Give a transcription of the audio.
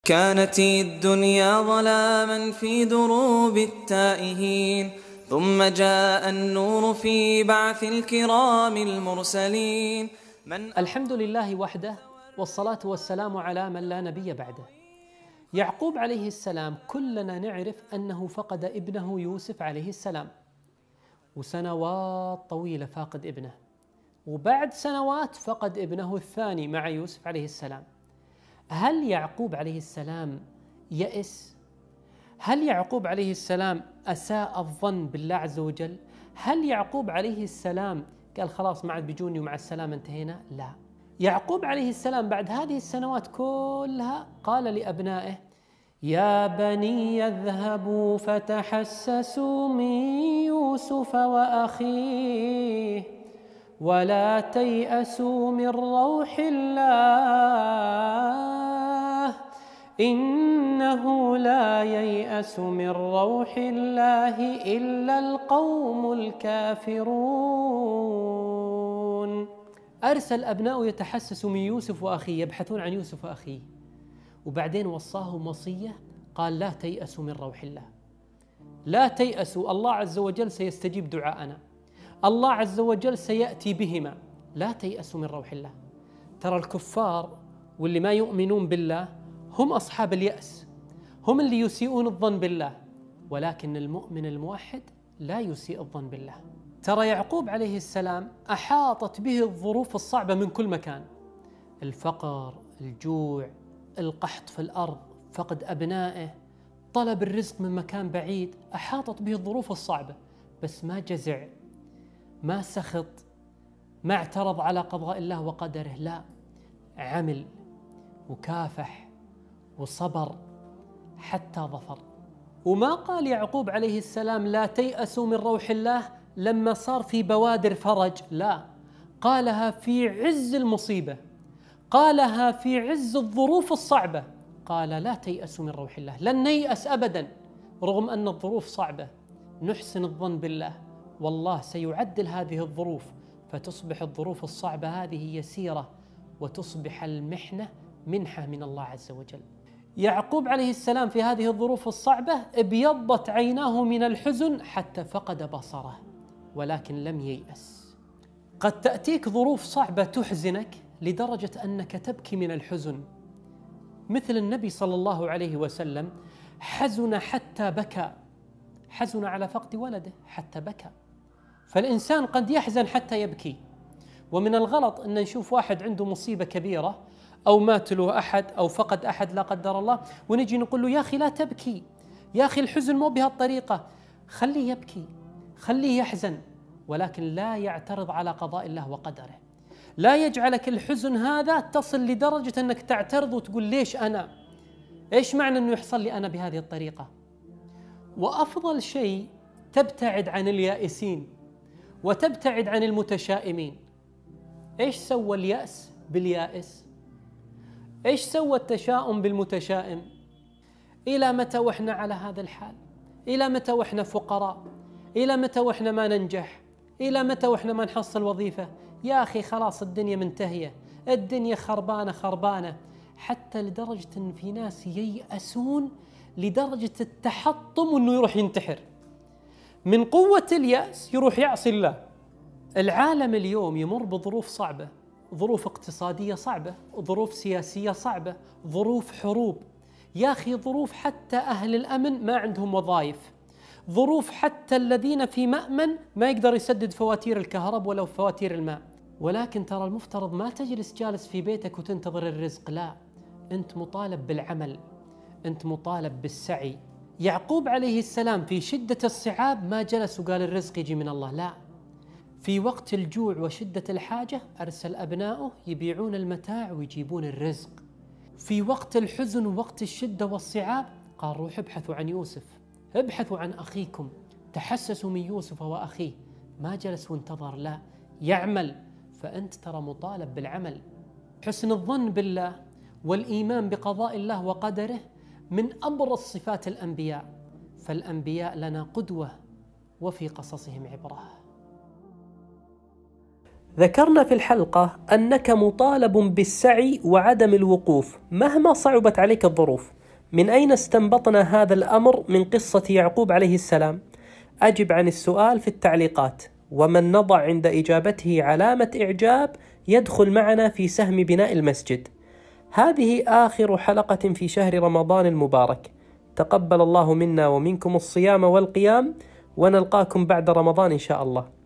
كانت الدنيا ظلاما في دروب التائهين، ثم جاء النور في بعث الكرام المرسلين. الحمد لله وحده، والصلاة والسلام على من لا نبي بعده. يعقوب عليه السلام كلنا نعرف أنه فقد ابنه يوسف عليه السلام، وسنوات طويلة فاقد ابنه، وبعد سنوات فقد ابنه الثاني مع يوسف عليه السلام. هل يعقوب عليه السلام يئس؟ هل يعقوب عليه السلام أساء الظن بالله عز وجل؟ هل يعقوب عليه السلام قال خلاص ما عاد بيجوني ومع السلامة انتهينا؟ لا، يعقوب عليه السلام بعد هذه السنوات كلها قال لأبنائه: يا بني اذهبوا فتحسسوا من يوسف وأخيه ولا تيأسوا من روح الله إنه لا ييأس من روح الله إلا القوم الكافرون. أرسل أبناء يتحسسوا من يوسف وأخيه، يبحثون عن يوسف وأخيه، وبعدين وصاهم وصية قال: لا تيأسوا من روح الله، لا تيأسوا، الله عز وجل سيستجيب دعاءنا، الله عز وجل سيأتي بهما، لا تيأسوا من روح الله. ترى الكفار واللي ما يؤمنون بالله هم أصحاب اليأس، هم اللي يسيئون الظن بالله، ولكن المؤمن الموحد لا يسيء الظن بالله. ترى يعقوب عليه السلام أحاطت به الظروف الصعبة من كل مكان، الفقر، الجوع، القحط في الأرض، فقد أبنائه، طلب الرزق من مكان بعيد، أحاطت به الظروف الصعبة، بس ما جزع، ما سخط، ما اعترض على قضاء الله وقدره، لا، عمل وكافح وصبر حتى ظفر. وما قال يعقوب عليه السلام لا تيأسوا من روح الله لما صار في بوادر فرج، لا، قالها في عز المصيبة، قالها في عز الظروف الصعبة، قال: لا تيأسوا من روح الله، لن نيأس أبدا رغم أن الظروف صعبة، نحسن الظن بالله، والله سيعدل هذه الظروف فتصبح الظروف الصعبة هذه يسيرة، وتصبح المحنة منحة من الله عز وجل. يعقوب عليه السلام في هذه الظروف الصعبة ابيضت عيناه من الحزن حتى فقد بصره، ولكن لم ييأس. قد تأتيك ظروف صعبة تحزنك لدرجة أنك تبكي من الحزن، مثل النبي صلى الله عليه وسلم حزن حتى بكى، حزن على فقد ولده حتى بكى. فالإنسان قد يحزن حتى يبكي، ومن الغلط أن نشوف واحد عنده مصيبة كبيرة أو مات له أحد أو فقد أحد لا قدر الله، ونجي نقول له: يا أخي لا تبكي، يا أخي الحزن مو بهالطريقة، خليه يبكي، خليه يحزن، ولكن لا يعترض على قضاء الله وقدره، لا يجعلك الحزن هذا تصل لدرجة أنك تعترض وتقول: ليش أنا؟ إيش معنى أنه يحصل لي أنا بهذه الطريقة؟ وأفضل شيء تبتعد عن اليائسين وتبتعد عن المتشائمين. إيش سوى اليأس باليائس؟ إيش سوى التشاؤم بالمتشائم؟ إلى متى وإحنا على هذا الحال؟ إلى متى وإحنا فقراء؟ إلى متى وإحنا ما ننجح؟ إلى متى وإحنا ما نحصل وظيفة؟ يا أخي خلاص الدنيا منتهية، الدنيا خربانة خربانة، حتى لدرجة أن في ناس ييأسون لدرجة التحطم وأنه يروح ينتحر من قوة اليأس، يروح يعصي الله. العالم اليوم يمر بظروف صعبة، ظروف اقتصادية صعبة، ظروف سياسية صعبة، ظروف حروب، يا أخي ظروف حتى أهل الأمن ما عندهم وظائف، ظروف حتى الذين في مأمن ما يقدر يسدد فواتير الكهرباء ولا فواتير الماء. ولكن ترى المفترض ما تجلس جالس في بيتك وتنتظر الرزق، لا، أنت مطالب بالعمل، أنت مطالب بالسعي. يعقوب عليه السلام في شدة الصعاب ما جلس وقال الرزق يجي من الله، لا، في وقت الجوع وشدة الحاجة أرسل أبنائه يبيعون المتاع ويجيبون الرزق. في وقت الحزن ووقت الشدة والصعاب قال: روح ابحثوا عن يوسف، ابحثوا عن أخيكم، تحسسوا من يوسف وأخيه. ما جلس وانتظر، لا، يعمل. فأنت ترى مطالب بالعمل. حسن الظن بالله والإيمان بقضاء الله وقدره من أبرز صفات الأنبياء، فالأنبياء لنا قدوة وفي قصصهم عبرة. ذكرنا في الحلقة أنك مطالب بالسعي وعدم الوقوف مهما صعبت عليك الظروف. من أين استنبطنا هذا الأمر من قصة يعقوب عليه السلام؟ أجب عن السؤال في التعليقات، ومن نضع عند إجابته علامة إعجاب يدخل معنا في سهم بناء المسجد. هذه آخر حلقة في شهر رمضان المبارك، تقبل الله منا ومنكم الصيام والقيام، ونلقاكم بعد رمضان إن شاء الله.